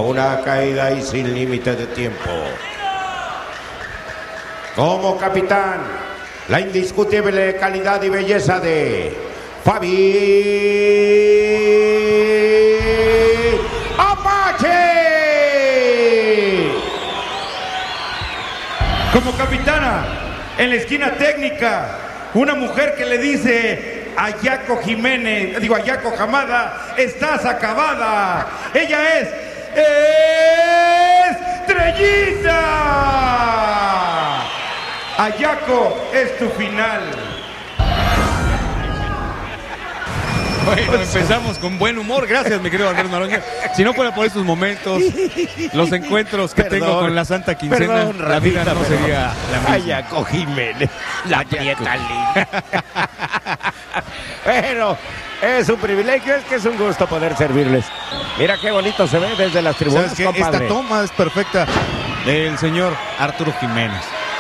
una caída y sin límite de tiempo. Como capitán, la indiscutible calidad y belleza de Fabi Apache. Como capitana, en la esquina técnica, una mujer que le dice a Yaco Jiménez, a Yaco Hamada, estás acabada. Ella es Estrellita. Ayaco, es tu final. Bueno, empezamos con buen humor. Gracias, mi querido Alberto Noroña. Si no fuera por estos momentos, los encuentros que tengo con la Santa Quincena, la vida no sería la misma. Ayaco Jiménez, la prieta linda. Bueno, es un privilegio, es que es un gusto poder servirles. Mira qué bonito se ve desde las tribunas, ¿Sabes qué? compadre. Esta toma es perfecta del señor Arturo Jiménez.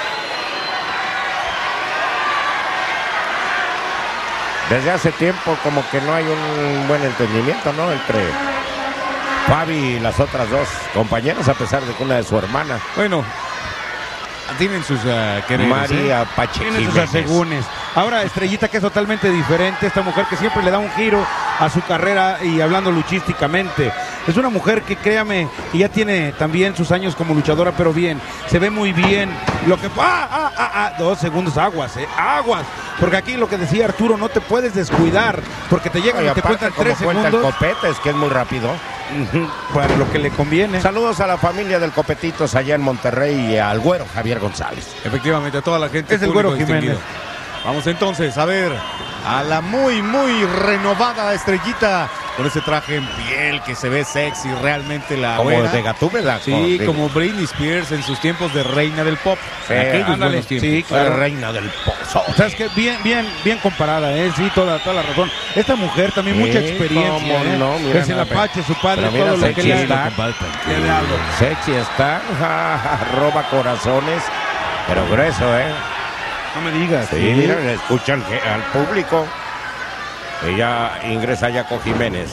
Desde hace tiempo como que no hay un buen entendimiento, ¿no? Entre Fabi y las otras dos compañeras, a pesar de que una es su hermana. Bueno, tienen sus quereres, María Apache Tiene sus Jiménez. asegúnes. Ahora Estrellita, que es totalmente diferente, esta mujer que siempre le da un giro a su carrera y hablando luchísticamente. Es una mujer que, créame, que ya tiene también sus años como luchadora, pero bien, se ve muy bien. Lo que... 2 segundos, aguas, aguas. Porque aquí lo que decía Arturo, no te puedes descuidar, porque te llegan y te cuentan 3 cuenta el segundos. copete, es que es muy rápido. Para lo que le conviene. Saludos a la familia del Copetitos allá en Monterrey y al güero Javier González. Efectivamente, a toda la gente. Es el público Güero Jiménez. distinguido. Vamos entonces a ver a la muy renovada Estrellita con ese traje en piel que se ve sexy, realmente la Como güera. de Gatúbeda. Sí, como Britney Spears en sus tiempos de reina del pop. Sí, en aquellos ándale. buenos tiempos. Sí, claro. reina del pozo. ¿Sabes qué? Bien comparada, sí, toda la razón. Esta mujer también mucha Sí, experiencia, cómo no, mira, es el Apache, su padre, pero mira, todo lo que sexy le está. Sexy está, roba corazones, pero grueso, No me digas. Sí, mira, le escucha al público. Ella ingresa ya con Jiménez.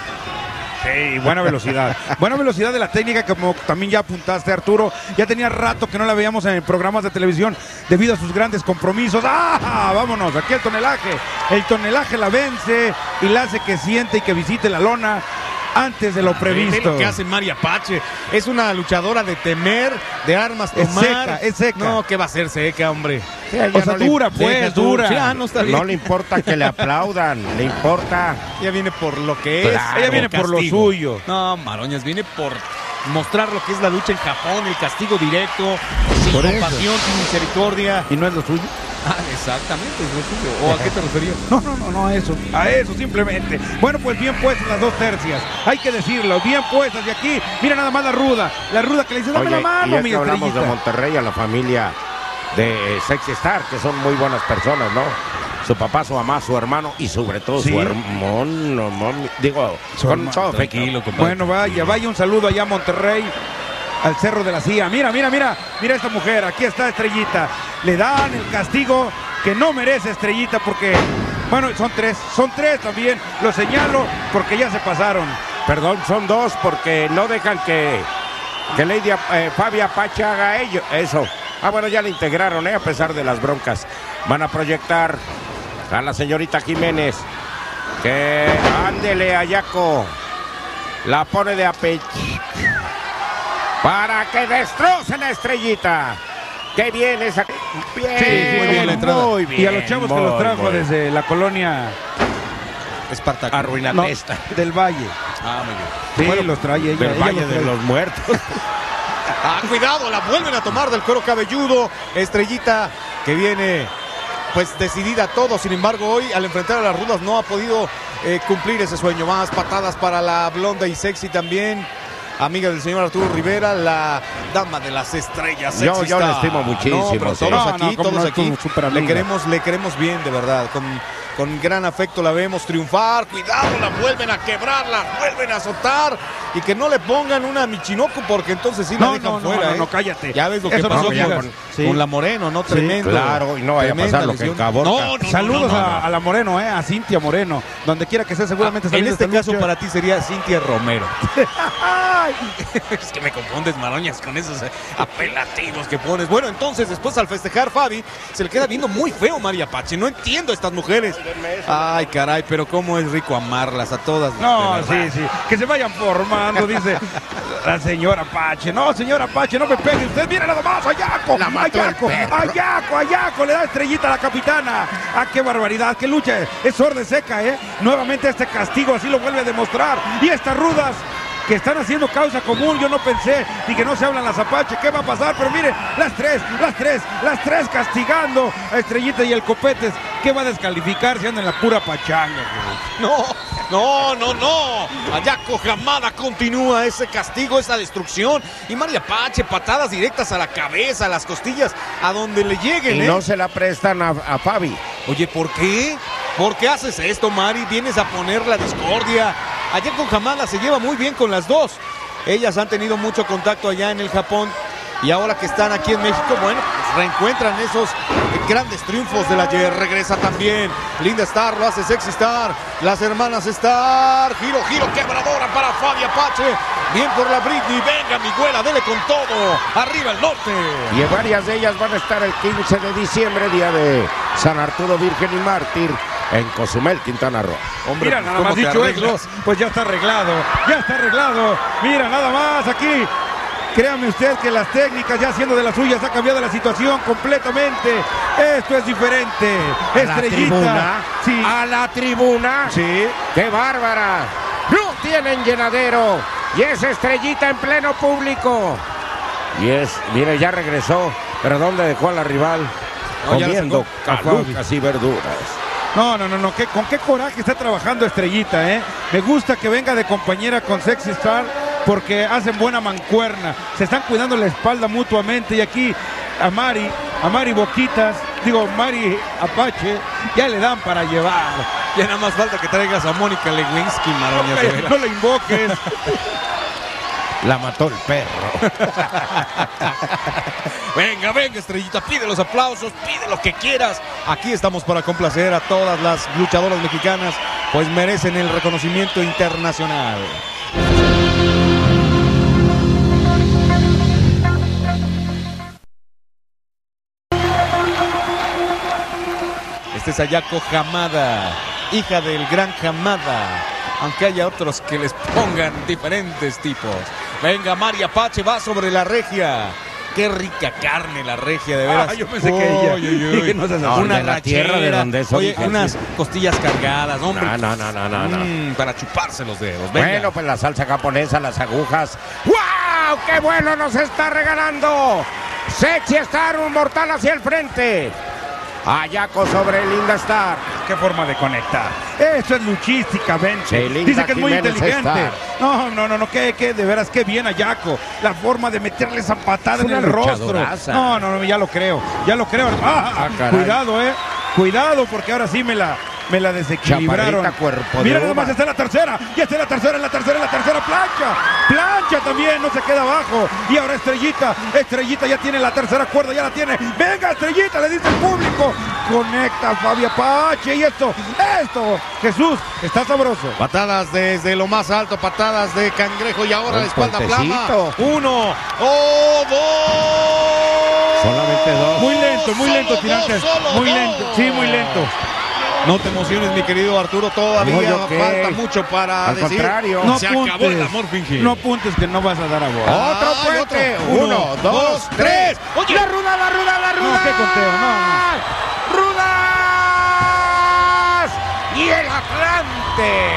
Sí, buena velocidad. Buena velocidad de la técnica, como también ya apuntaste, Arturo. Ya tenía rato que no la veíamos en programas de televisión debido a sus grandes compromisos. ¡Ah! Vámonos, aquí el tonelaje. El tonelaje la vence y la hace que siente y que visite la lona antes de lo previsto. Ve lo que hace María Apache. Es una luchadora de temer, de armas Es tomar. seca, es seca. No, ¿qué va a ser seca, hombre? Sí, a ella O sea, no le- dura, pues, Deja dura. Sí, no está bien. No le importa que le aplaudan, le importa. Ella viene por lo que es. Claro, ella viene por lo castigo. suyo. No, Maroñas, viene por mostrar lo que es la lucha en Japón, el castigo directo, sin Por eso. compasión, sin misericordia. ¿Y no es lo suyo? Ah, exactamente, es lo suyo. ¿O a qué te referías? No, a eso simplemente. Bueno, pues bien puestas las dos tercias, hay que decirlo, bien puestas. Y aquí, mira nada más la ruda que le dice, dame la y mano, ya mi que hablamos de Estrellita. Monterrey, a la familia de Sexy Star, que son muy buenas personas, ¿no? Su papá, su mamá, su hermano y sobre todo Sí. su hermano, digo, Su con hermano. todo Tranquilo, compadre. Bueno, vaya un saludo allá a Monterrey, al Cerro de la Silla. Mira esta mujer, aquí está Estrellita. Le dan el castigo que no merece Estrellita porque, bueno, son tres también. Lo señalo porque ya se pasaron. Perdón, son 2 porque no dejan que Lady Fabi Apache haga eso. Ah, bueno, ya le integraron, a pesar de las broncas. Van a proyectar a la señorita Jiménez. Que ándele a Yaco. La pone de apeche. Para que destrocen a Estrellita. ¡Qué bien esa! Bien, Sí, muy bien la entrada. muy bien. Y a los chavos que los trajo muy bien. desde la colonia Espartaco. Arruinatesta. del Valle. Ah, muy bien. Sí, Bueno, los trae ella. Del ella Valle los de trae. los Muertos. Ah, cuidado, la vuelven a tomar del cuero cabelludo. Estrellita que viene pues decidida a todo. Sin embargo, hoy al enfrentar a las rudas no ha podido cumplir ese sueño. Más patadas para la blonda y sexy también. Amiga del señor Arturo Rivera, la dama de las estrellas. Yo Sexy la Star. estimo muchísimo, No, pero sí. todos No, aquí, no, cómo todos no, aquí es tu súper le amiga. queremos bien, de verdad. Con gran afecto la vemos triunfar. Cuidado, la vuelven a quebrar, la vuelven a azotar. y que no le pongan una Michinoku porque entonces sí la dejan fuera. No, cállate. Ya ves lo que Eso pasó no digas. con la Moreno, ¿no? Tremendo. Claro, y no vaya a pasar lo que en Caborca. Saludos a la Moreno, a Cintia Moreno. Donde quiera que sea, seguramente en este caso lucha. para ti sería Cintia Romero. Es que me confundes, Maroñas, con esos apelativos que pones. Bueno, entonces después al festejar Fabi, se le queda viendo muy feo Mari Apache. No entiendo a estas mujeres. Ay, caray, pero cómo es rico amarlas a todas. No, sí. Que se vayan formando, dice la señora Apache. No, señora Apache, no me pegue. Usted mire nada más, Ayaco. Ayaco, le da estrellita a la capitana. Ah, qué barbaridad, qué lucha. Es sorda seca, Nuevamente este castigo, así lo vuelve a demostrar. Y estas rudas que están haciendo causa común, yo no pensé, y que no se hablan las Apache, ¿qué va a pasar? Pero mire, las tres castigando a Estrellita y el Copetes. ¿Qué va a descalificar si andan en la pura pachanga? No. Ayaco Hamada continúa ese castigo, esa destrucción. Y Mari Apache, patadas directas a la cabeza, a las costillas, a donde le lleguen. Y no se la prestan a Fabi. Oye, ¿por qué? ¿Por qué haces esto, Mari? Vienes a poner la discordia. Ayaco Hamada se lleva muy bien con las dos. Ellas han tenido mucho contacto allá en el Japón. Y ahora que están aquí en México, bueno, pues reencuentran esos grandes triunfos de la ayer. Regresa también Linda Star, lo hace Sexy Star. Las hermanas Star. Giro quebradora para Fabi Apache. Bien por la Britney. Venga, mi güera, dele con todo. Arriba el norte. Y varias de ellas van a estar el 15 de diciembre, día de San Arturo Virgen y Mártir, en Cozumel, Quintana Roo. Hombre, mira, nada más dicho eso, pues ya está arreglado. Mira, nada más aquí. Créame usted que las técnicas ya haciendo de las suyas ha cambiado la situación completamente. Esto es diferente. Estrellita. Sí. A la tribuna. Sí. ¡Qué bárbara! No tienen llenadero. Y es Estrellita en pleno público. Mire, ya regresó. Pero ¿dónde dejó a la rival? Comiendo calucas y verduras. No. ¿Con qué coraje está trabajando Estrellita, Me gusta que venga de compañera con Sexy Star, porque hacen buena mancuerna. Se están cuidando la espalda mutuamente. Y aquí a Mari Apache, ya le dan para llevar. Ya nada más falta que traigas a Mónica Lewinsky, Maroña. No le invoques. La mató el perro. Venga, Estrellita, pide los aplausos, pide lo que quieras. Aquí estamos para complacer a todas las luchadoras mexicanas, pues merecen el reconocimiento internacional. Este es Ayaco Hamada, hija del gran Hamada, aunque haya otros que les pongan diferentes tipos. Venga, Mari Apache va sobre la regia. Qué rica carne la regia, de veras. Yo pensé que ella. Una la tierra de donde es. Oye, unas costillas cargadas, hombre. No. Para chuparse los dedos. Venga. Bueno, pues la salsa japonesa, las agujas. ¡Wow! ¡Qué bueno nos está regalando! Sexy Star, un mortal hacia el frente. Ayaco sobre Linda Star. Qué forma de conectar. Eso es luchísticamente. Sí, dice que es muy Jiménez inteligente. No, que de veras, qué bien Ayaco. La forma de meterle esa patada en el rostro. No, ya lo creo. Cuidado, porque ahora sí me la desequilibraron. Mira, nada más, está en la tercera. Ya está en la tercera. Plancha también, no se queda abajo. Y ahora Estrellita ya tiene la tercera cuerda, ya la tiene. Venga, Estrellita, le dice el público. Conecta a Fabi Apache. Y esto, Jesús, está sabroso. Patadas desde lo más alto, patadas de cangrejo. Y ahora la espalda plana. 1, 2. Solamente 2. Muy lento, tirantes. Muy lento, sí, muy lento. No te emociones, mi querido Arturo, todavía falta mucho para Al decir. contrario. No se apuntes, acabó el amor fingido. No apuntes que no vas a dar a vos. Otro puente. 1, 2, 3. Oye, la ruda. No, qué conteo, no. ¡Rudas! Y el Atlante.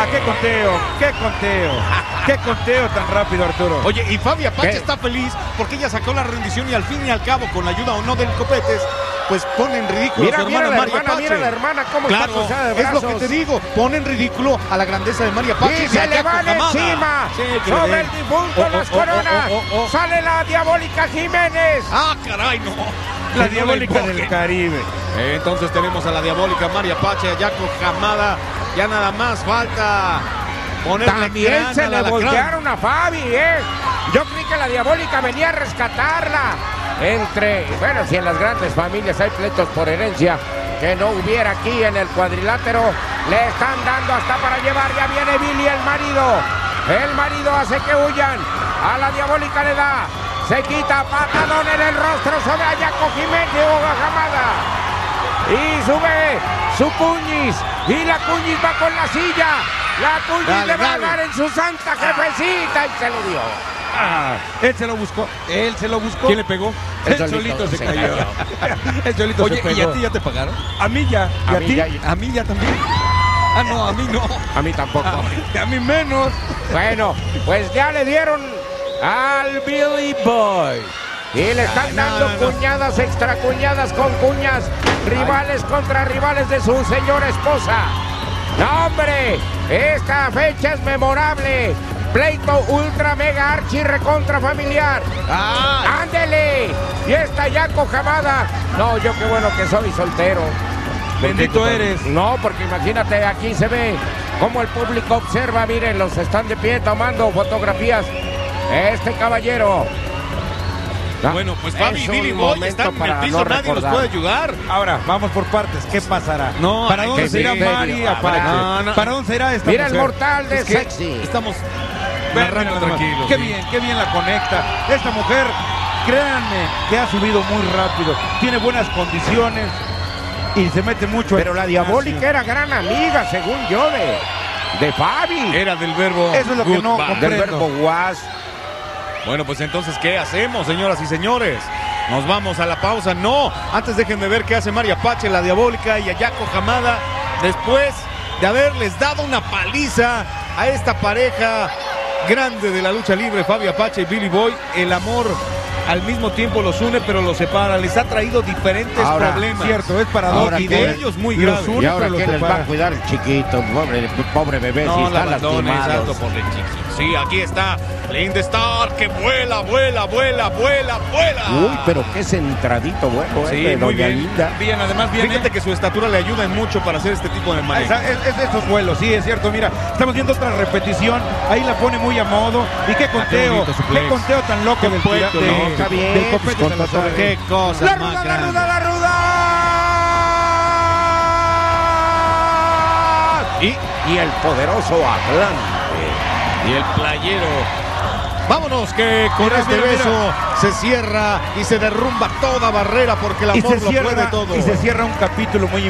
Qué conteo tan rápido, Arturo. Oye, y Fabi Apache está feliz porque ella sacó la rendición y al fin y al cabo, con la ayuda o no del Copetes, pues pone en ridículo a su hermana Mari Apache. Mira la hermana cómo claro, está cruzada de brazos. es lo que te digo, pone en ridículo a la grandeza de Mari Apache. Y se le van encima, sobre el difunto las coronas. Sale la diabólica Jiménez. ¡Ah, caray, no! La diabólica del Caribe. Entonces tenemos a la diabólica Mari Apache, Ayaco Hamada. Ya nada más falta También se le voltearon a Fabi, Yo creí que la Diabólica venía a rescatarla. Bueno, si en las grandes familias hay pleitos por herencia, que no hubiera aquí en el cuadrilátero. Le están dando hasta para llevar. Ya viene Billy, el marido. El marido hace que huyan. A la Diabólica le da. Se quita patadón en el rostro sobre Ayaco Jiménez de Jamada. Y sube su Cuñiz. Y la Cuñiz va con la silla. La Cuñiz le va a dar en su santa jefecita y se lo dio. Él se lo buscó. ¿Quién le pegó? Él solito se cayó. Él solito se pegó. ¿Y a ti ya te pagaron? A mí ya. ¿Y a ti? A mí ya también. Ah, no, a mí no. A mí tampoco. A mí menos. Bueno, pues ya le dieron al Billy Boy. Y le están dando cuñadas, extracuñadas con cuñas, rivales contra rivales de su señora esposa. ¡No, hombre! Esta fecha es memorable. Pleito ultra mega archi recontra familiar. ¡Ándele! Y esta Yaco Jamada. No, yo qué bueno que soy soltero. Bendito eres. No, porque imagínate, aquí se ve cómo el público observa. Miren, los están de pie tomando fotografías. Este caballero. Bueno, pues Fabi y Billy Boy están en el piso, nadie los puede ayudar. Ahora, vamos por partes. ¿Qué pasará? No, ¿Para dónde se irá Mari? ¿Para dónde se irá esta Mira mujer? el mortal de Sexy. Estamos narrando tranquilos. Qué bien la conecta. Esta mujer, créanme, que ha subido muy rápido. Tiene buenas condiciones y se mete mucho. Pero la Diabólica era gran amiga, según yo, de Fabi. Era del verbo. Eso es lo que no comprendo. Del verbo was. Bueno, pues entonces, ¿qué hacemos, señoras y señores? Nos vamos a la pausa. No, antes déjenme ver qué hace Mari Apache, la Diabólica y Ayaco Jamada, después de haberles dado una paliza a esta pareja grande de la lucha libre, Fabi Apache y Billy Boy. El amor al mismo tiempo los une, pero los separa. Les ha traído diferentes problemas. Cierto, es paradójico. Y de ellos muy graves. Y ahora ¿quién les va a cuidar el chiquito? Pobre bebé, si está lastimado. Sí, aquí está Lindestar, que vuela. Uy, pero qué centradito bueno. Sí, muy bien. Linda. Bien, además viene. Fíjate que su estatura le ayuda mucho para hacer este tipo de manejo. Es de esos vuelos, sí, es cierto. Mira, estamos viendo otra repetición. Ahí la pone muy a modo. Y qué conteo, qué conteo tan loco del puesto. No, está bien. Del Copete Salazar. Qué cosa la más ruda, grande. la ruda. Y el poderoso Atlante. Y el playero. Vámonos, que con este beso se cierra y se derrumba toda barrera, porque el amor lo puede todo. Y se cierra un capítulo muy